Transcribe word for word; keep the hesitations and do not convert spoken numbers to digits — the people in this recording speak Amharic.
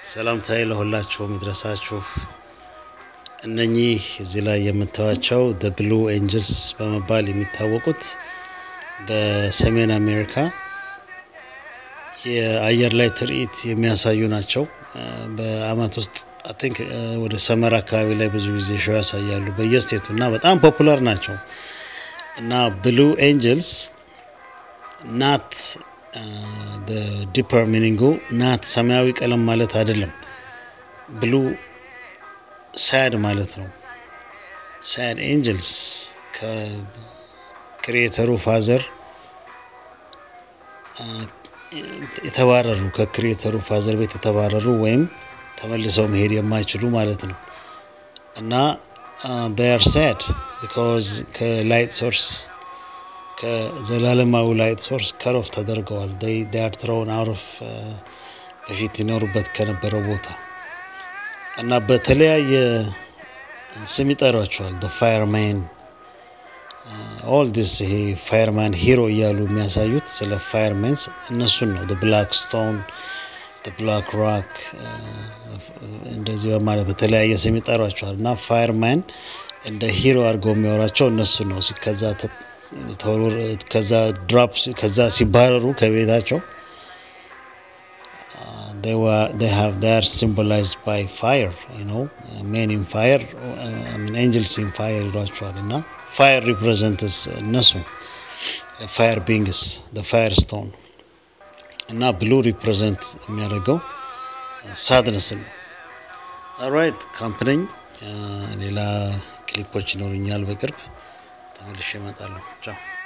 ሰላምታዬ ለሁላችሁም ይድረሳችሁ እነኚህ እዚህ ላይ የምታዩቸው the blue angels በመባል የሚታወቁት በሰሜን አሜሪካ የአየር ላይ ትርኢት የሚያሳዩ ናቸው በአመት ውስጥ I think ወደ ሰመራ አካባቢ ላይ ብዙ ጊዜ ሾው ያሳያሉ በየስቴቱና በጣም ፖፑላር ናቸው እና blue angels not uh, the deeper meaning not ሰማያዊ ቀለም ማለት አይደለም blue sad ማለት ነው sad angels ከክሪኤተሩ ፋዘር የተባረሩ ከክሪኤተሩ ፋዘር ቤት የተባረሩ ወይም ተመልሰው መሄድ የማይችሉ ማለት ነው እና they are sad because ከላይት ሶርስ ከዘላለማዊ ላይት ሶርስ cut off ተደርገዋል they they are thrown out of በፊት ይኖሩበት ከነበረው ቦታ እና በተለያየ ስም ይጠራቸዋል the fireman uh, all this he fireman hero እያሉ የሚያሳዩት ስለ firemen እነሱን ነው the black stone the black rock እንደዚህ በማለት በተለያየ ስም ይጠራቸዋል እና fireman እንደ ሂሮ አድርገው የሚያወራቸው እነሱ ነው ከዛ ተወር ከዛ ድሮፕስ ከዛ ሲባረሩ ከቤታቸው they were they have they are symbolized by fire you know men in fire uh, I mean angels in fire ይሏቸዋል እና fire represents እነሱ fire beings the fire stone እና blue represent የሚያደርገው sadness ነው alright company ሌላ ክሊፖች ይኖርኛል በቅርብ ተመልሼ እመጣለሁ ቻው